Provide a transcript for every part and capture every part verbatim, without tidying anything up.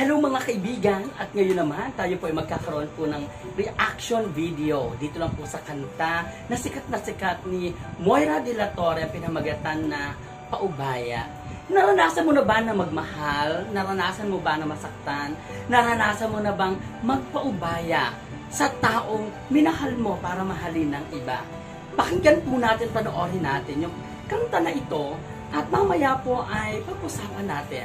Hello mga kaibigan, at ngayon naman tayo po ay magkakaroon po ng reaction video dito lang po sa kanta na sikat na sikat ni Moira de la Torre, pinamagatan na Paubaya. Naranasan mo na ba na magmahal? Naranasan mo ba na masaktan? Naranasan mo na bang magpaubaya sa taong minahal mo para mahalin ng iba? Pakinggan po natin, panoorin natin yung kanta na ito at mamaya po ay pag-usapan natin.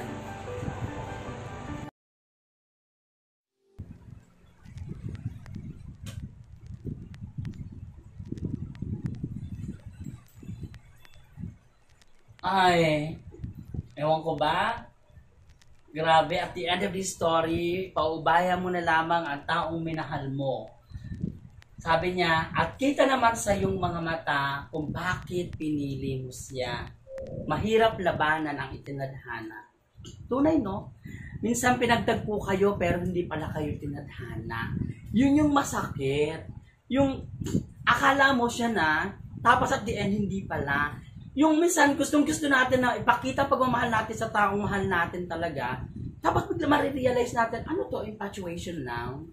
Ay, ewan ko ba? Grabe, at the end of this story, paubaya mo na lamang ang taong minahal mo. Sabi niya, at kita naman sa iyong mga mata kung bakit pinili mo siya. Mahirap labanan ang itinadhana. Tunay, no? Minsan pinagtagpo kayo pero hindi pala kayo tinadhana. Yun yung masakit. Yung akala mo siya na, tapos at the end hindi pala. Yung minsan gustong gusto natin na ipakita pagmamahal natin sa taong mahal natin talaga. Tapos bigla marirealize natin, ano to, infatuation lang?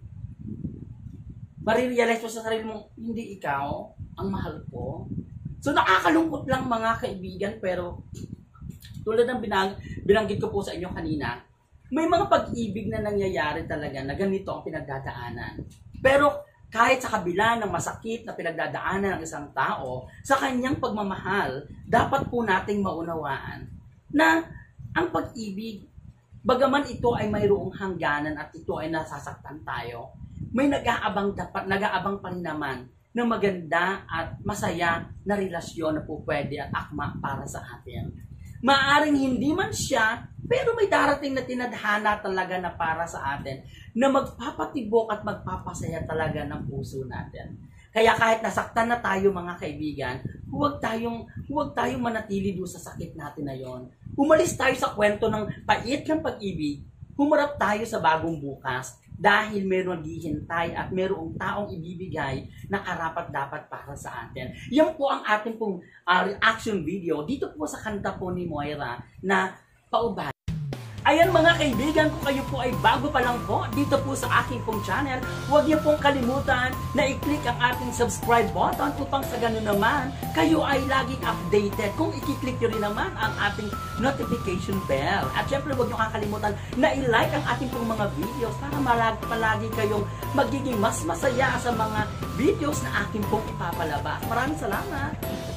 Marirealize mo sa sarili mo, hindi ikaw ang mahal ko. So nakakalungkot lang mga kaibigan, pero tulad ng binang, binanggit ko po sa inyo kanina, may mga pag-ibig na nangyayari talaga na ganito ang pinagdadaanan. Pero kahit sa kabila ng masakit na pinagdadaanan ng isang tao, sa kanyang pagmamahal, dapat po nating maunawaan na ang pag-ibig, bagaman ito ay mayroong hangganan at ito ay nasasaktan tayo, may nag-aabang dapat, nag-aabang pa rin naman na maganda at masaya na relasyon na po pwede at akma para sa atin. Maaring hindi man siya, pero may darating na tinadhana talaga na para sa atin na magpapatibok at magpapasaya talaga ng puso natin. Kaya kahit nasaktan na tayo mga kaibigan, huwag tayong, huwag tayong manatili doon sa sakit natin na yon. Umalis tayo sa kwento ng pait ng pag-ibig, humarap tayo sa bagong bukas dahil meron naghihintay at merong taong ibibigay na karapat-dapat para sa atin. Yan po ang ating pong uh, reaction video dito po sa kanta po ni Moira na Paubaya. Ayan mga kaibigan, kung kayo po ay bago pa lang po dito po sa aking pong channel, huwag niyo pong kalimutan na i-click ang ating subscribe button upang sa ganun naman kayo ay laging updated. Kung i-click niyo rin naman ang ating notification bell. At syempre huwag niyo kakalimutan na i-like ang ating pong mga videos para malagi, palagi kayong magiging mas masaya sa mga videos na aking pong ipapalabas. Maraming salamat!